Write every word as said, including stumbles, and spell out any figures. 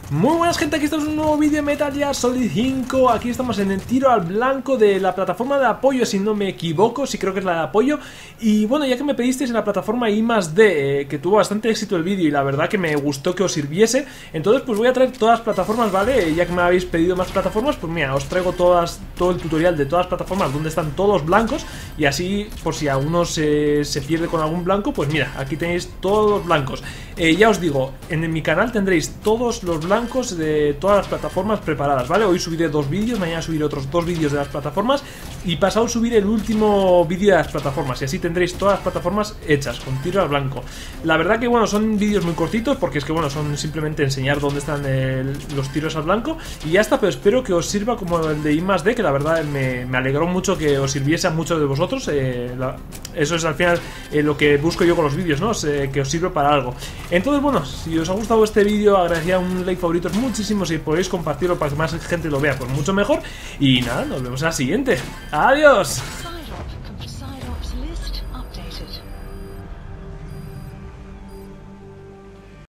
Muy buenas gente, aquí estamos en un nuevo vídeo de Metal Gear Solid cinco. Aquí estamos en el tiro al blanco de la plataforma de apoyo, si no me equivoco, sí creo que es la de apoyo. Y bueno, ya que me pedisteis en la plataforma I más D, eh, que tuvo bastante éxito el vídeo y la verdad que me gustó que os sirviese, entonces pues voy a traer todas las plataformas, ¿vale? Ya que me habéis pedido más plataformas, pues mira, os traigo todas, todo el tutorial de todas las plataformas donde están todos blancos. Y así, por si alguno se, se pierde con algún blanco, pues mira, aquí tenéis todos los blancos. eh, Ya os digo, en mi canal tendréis todos los blancos de todas las plataformas preparadas, ¿vale? Hoy subiré dos vídeos, mañana subiré otros dos vídeos de las plataformas y pasado subiré el último vídeo de las plataformas y así tendréis todas las plataformas hechas, con tiro al blanco. La verdad que bueno, son vídeos muy cortitos porque es que bueno, son simplemente enseñar dónde están el, los tiros al blanco y ya está, pero espero que os sirva como el de I más D, que la verdad me, me alegró mucho que os sirviese a muchos de vosotros. eh, la, Eso es al final eh, lo que busco yo con los vídeos, ¿no? Eh, que os sirva para algo. Entonces bueno, si os ha gustado este vídeo, agradecería un like, favoritos muchísimo, si podéis compartirlo para que más gente lo vea, pues mucho mejor. Y nada, nos vemos en la siguiente. ¡Adiós!